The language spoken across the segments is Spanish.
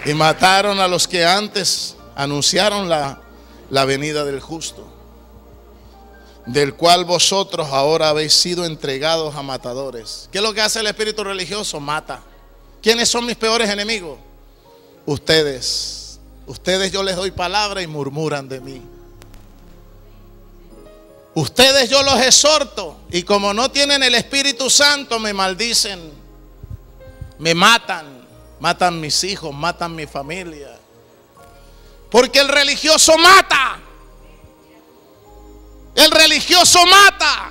Y mataron a los que antes anunciaron la venida del justo, del cual vosotros ahora habéis sido entregados a matadores. ¿Qué es lo que hace el espíritu religioso? Mata. ¿Quiénes son mis peores enemigos? Ustedes. Ustedes, yo les doy palabra y murmuran de mí. Ustedes, yo los exhorto, y como no tienen el Espíritu Santo, me maldicen, me matan. Matan mis hijos, matan mi familia. Porque el religioso mata. El religioso mata.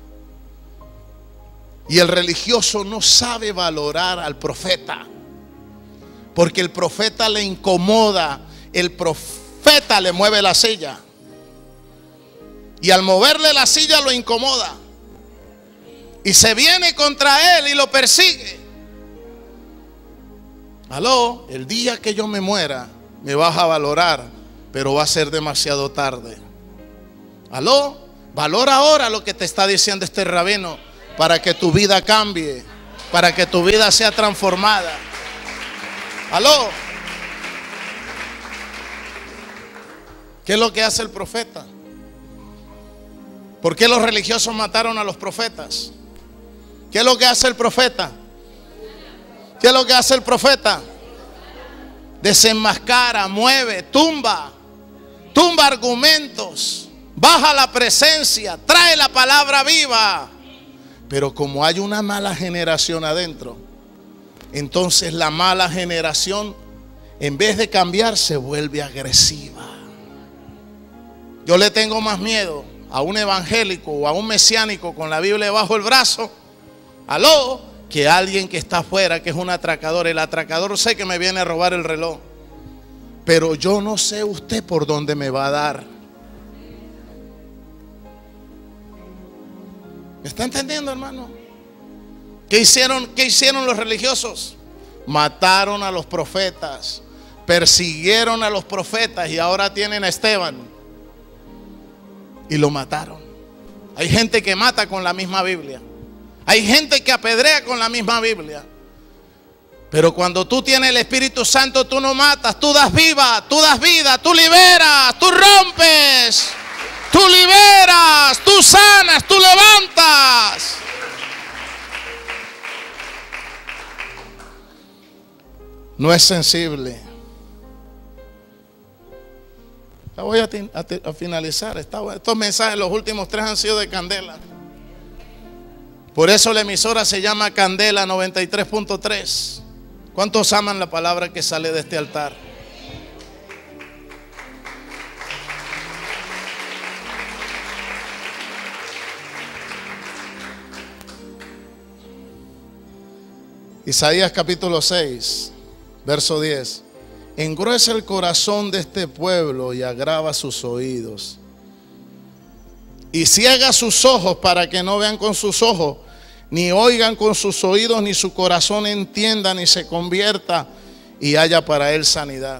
Y el religioso no sabe valorar al profeta. Porque el profeta le incomoda. El profeta le mueve la silla. Y al moverle la silla lo incomoda. Y se viene contra él y lo persigue. Aló, el día que yo me muera, me vas a valorar, pero va a ser demasiado tarde. Aló, valora ahora lo que te está diciendo este rabino, para que tu vida cambie, para que tu vida sea transformada. Aló. ¿Qué es lo que hace el profeta? ¿Por qué los religiosos mataron a los profetas? ¿Qué es lo que hace el profeta? ¿Qué es lo que hace el profeta? Desenmascara, mueve, tumba argumentos, baja la presencia, trae la palabra viva. Pero como hay una mala generación adentro, entonces la mala generación, en vez de cambiar, se vuelve agresiva. Yo le tengo más miedo a un evangélico o a un mesiánico con la Biblia bajo el brazo, aló, que alguien que está afuera, que es un atracador. El atracador sé que me viene a robar el reloj, pero yo no sé usted por dónde me va a dar. ¿Me está entendiendo, hermano? ¿Qué hicieron los religiosos? Mataron a los profetas, persiguieron a los profetas, y ahora tienen a Esteban y lo mataron. Hay gente que mata con la misma Biblia. Hay gente que apedrea con la misma Biblia. Pero cuando tú tienes el Espíritu Santo, tú no matas, tú das vida, tú liberas, tú rompes, tú liberas, tú sanas, tú levantas. No es sensible. Ya voy a finalizar. Estos mensajes, los últimos 3 han sido de candela. Por eso la emisora se llama Candela 93.3. ¿Cuántos aman la palabra que sale de este altar? Isaías capítulo 6, verso 10. Engruesa el corazón de este pueblo y agrava sus oídos, y ciega sus ojos para que no vean con sus ojos, ni oigan con sus oídos, ni su corazón entienda, ni se convierta y haya para él sanidad.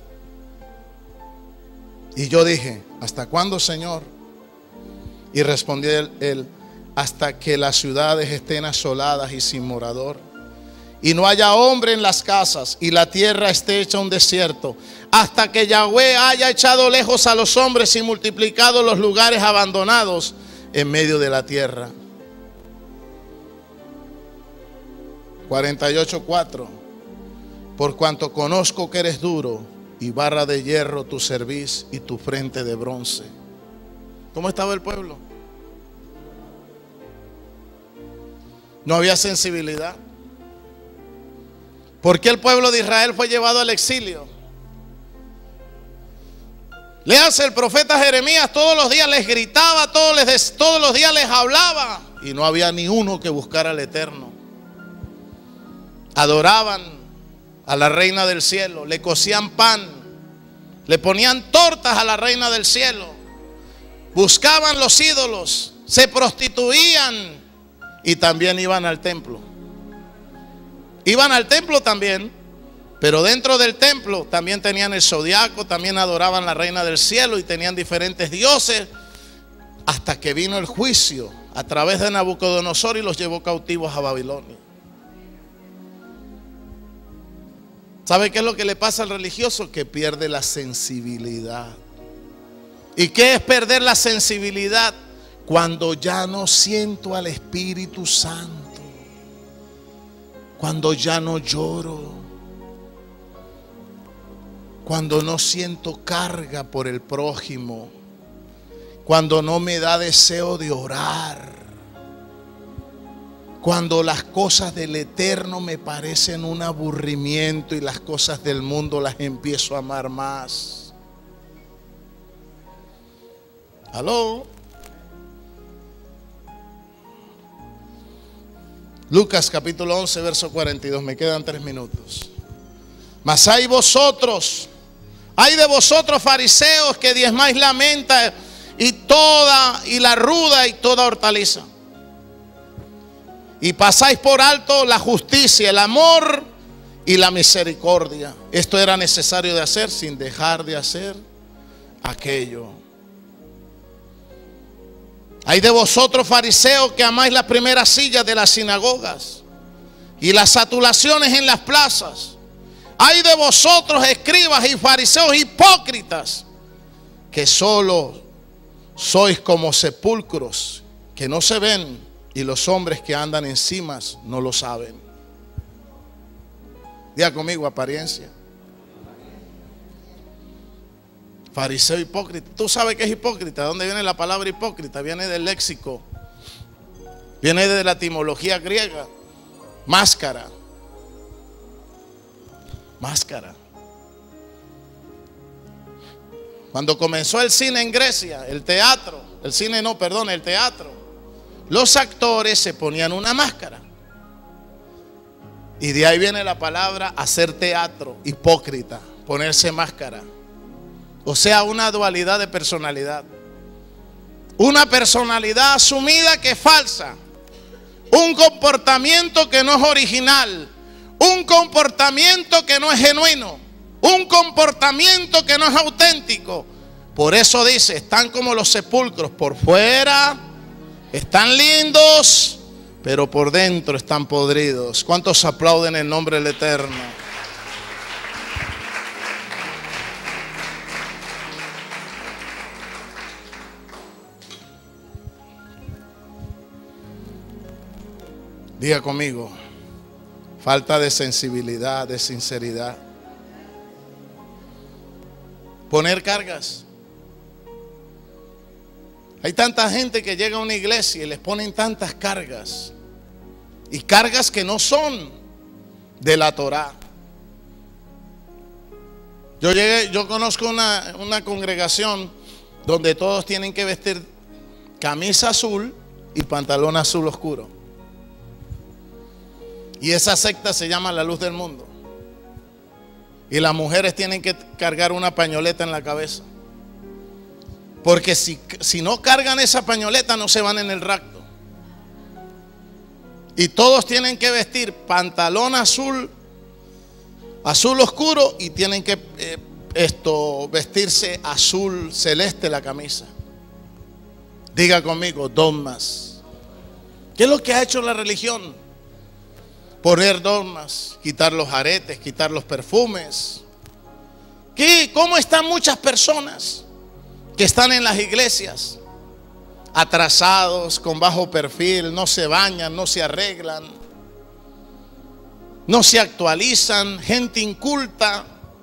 Y yo dije, ¿hasta cuándo, Señor? Y respondió él, hasta que las ciudades estén asoladas y sin morador, y no haya hombre en las casas, y la tierra esté hecha un desierto, hasta que Yahweh haya echado lejos a los hombres y multiplicado los lugares abandonados en medio de la tierra. 48:4. Por cuanto conozco que eres duro y barra de hierro tu cerviz y tu frente de bronce. ¿Cómo estaba el pueblo? No había sensibilidad. ¿Por qué el pueblo de Israel fue llevado al exilio? Léase el profeta Jeremías, todos los días les gritaba, todos los días les hablaba, y no había ni uno que buscara al Eterno. Adoraban a la reina del cielo, le cocían pan, le ponían tortas a la reina del cielo, buscaban los ídolos, se prostituían y también iban al templo. Iban al templo también, pero dentro del templo también tenían el zodiaco, también adoraban a la reina del cielo y tenían diferentes dioses, hasta que vino el juicio a través de Nabucodonosor y los llevó cautivos a Babilonia. ¿Sabe qué es lo que le pasa al religioso? Que pierde la sensibilidad. ¿Y qué es perder la sensibilidad? Cuando ya no siento al Espíritu Santo, cuando ya no lloro, cuando no siento carga por el prójimo, cuando no me da deseo de orar, cuando las cosas del eterno me parecen un aburrimiento y las cosas del mundo las empiezo a amar más. ¿Aló? Lucas capítulo 11 verso 42. Me quedan 3 minutos. Mas hay de vosotros fariseos, que diezmáis la menta y la ruda y toda hortaliza, y pasáis por alto la justicia, el amor y la misericordia. Esto era necesario de hacer sin dejar de hacer aquello. Hay de vosotros fariseos, que amáis las primeras sillas de las sinagogas y las saturaciones en las plazas. Hay de vosotros escribas y fariseos hipócritas, que solo sois como sepulcros que no se ven, y los hombres que andan encima no lo saben. Diga conmigo: apariencia. Fariseo hipócrita. ¿Tú sabes qué es hipócrita? ¿De dónde viene la palabra hipócrita? Viene del léxico, viene de la etimología griega. Máscara. Máscara. Cuando comenzó el cine en Grecia, el teatro, los actores se ponían una máscara. Y de ahí viene la palabra hacer teatro, hipócrita, ponerse máscara. O sea, una dualidad de personalidad. Una personalidad asumida que es falsa. Un comportamiento que no es original. Un comportamiento que no es genuino. Un comportamiento que no es auténtico. Por eso dice: están como los sepulcros, por fuera están lindos, pero por dentro están podridos. ¿Cuántos aplauden el nombre del Eterno? Diga conmigo: falta de sensibilidad, de sinceridad. Poner cargas. Hay tanta gente que llega a una iglesia y les ponen tantas cargas, y cargas que no son de la Torá. Yo conozco una congregación donde todos tienen que vestir camisa azul y pantalón azul oscuro. Y esa secta se llama La Luz del Mundo. Y las mujeres tienen que cargar una pañoleta en la cabeza. Porque si no cargan esa pañoleta, no se van en el rapto. Y todos tienen que vestir pantalón azul oscuro, y tienen que vestirse azul celeste la camisa. Diga conmigo: dogmas. ¿Qué es lo que ha hecho la religión? Poner dogmas, quitar los aretes, quitar los perfumes. ¿Cómo están muchas personas que están en las iglesias? Atrasados, con bajo perfil, no se bañan, no se arreglan, no se actualizan, gente inculta,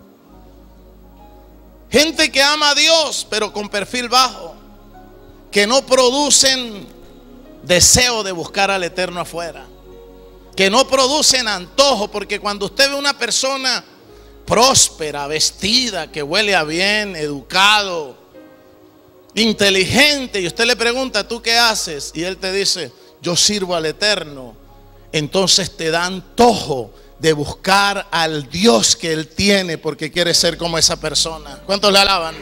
gente que ama a Dios pero con perfil bajo, que no producen deseo de buscar al Eterno afuera, que no producen antojo. Porque cuando usted ve una persona próspera, vestida, que huele a bien, educado, inteligente, y usted le pregunta: ¿tú qué haces? Y él te dice: yo sirvo al Eterno. Entonces te da antojo de buscar al Dios que él tiene, porque quiere ser como esa persona. ¿Cuántos le alaban?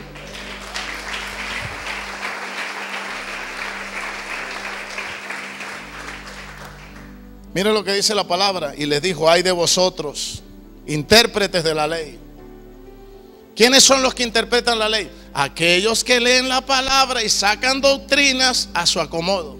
Mira lo que dice la palabra. Y les dijo: ay de vosotros, intérpretes de la ley. ¿Quiénes son los que interpretan la ley? Aquellos que leen la palabra y sacan doctrinas a su acomodo.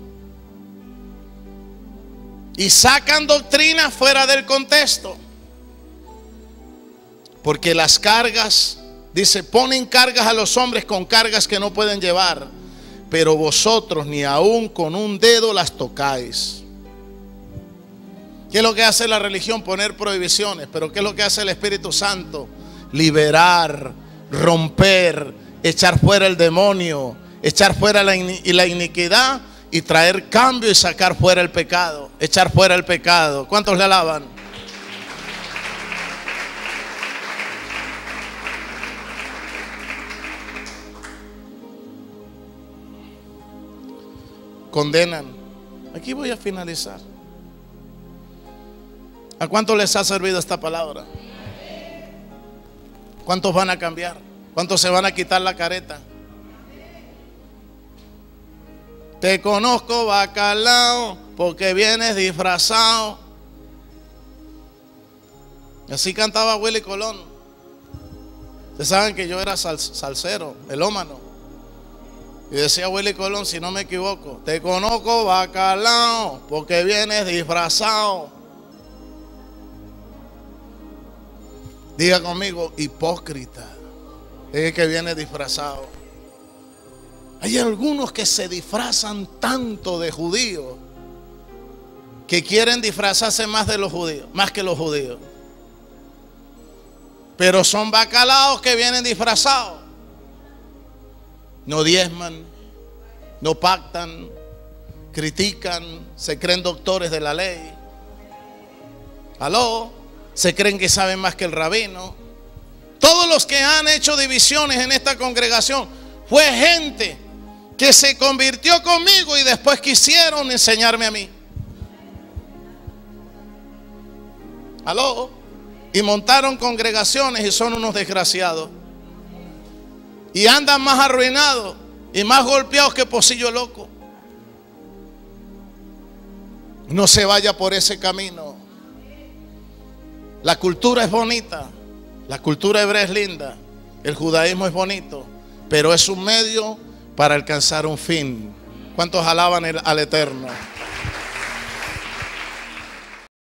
Y sacan doctrinas fuera del contexto. Porque las cargas, dice, ponen cargas a los hombres con cargas que no pueden llevar, pero vosotros ni aún con un dedo las tocáis. ¿Qué es lo que hace la religión? Poner prohibiciones. Pero ¿qué es lo que hace el Espíritu Santo? Liberar, romper, echar fuera el demonio, echar fuera la iniquidad y traer cambio y sacar fuera el pecado. Echar fuera el pecado. ¿Cuántos le alaban? Condenan. Aquí voy a finalizar. ¿A cuántos les ha servido esta palabra? ¿Cuántos van a cambiar? ¿Cuántos se van a quitar la careta? Te conozco, bacalao, porque vienes disfrazado. Así cantaba Willy Colón. Ustedes saben que yo era salsero, melómano. Y decía Willy Colón, si no me equivoco, te conozco, bacalao, porque vienes disfrazado. Diga conmigo, hipócrita, es que viene disfrazado. Hay algunos que se disfrazan tanto de judíos que quieren disfrazarse más de los judíos, más que los judíos. Pero son bacalaos que vienen disfrazados. No diezman, no pactan, critican, se creen doctores de la ley. ¿Aló? Se creen que saben más que el rabino. Todos los que han hecho divisiones en esta congregación fue gente que se convirtió conmigo y después quisieron enseñarme a mí. ¿Aló? Y montaron congregaciones y son unos desgraciados. Y andan más arruinados y más golpeados que pocillo loco. No se vaya por ese camino. La cultura es bonita, la cultura hebrea es linda, el judaísmo es bonito, pero es un medio para alcanzar un fin. ¿Cuántos alaban al Eterno?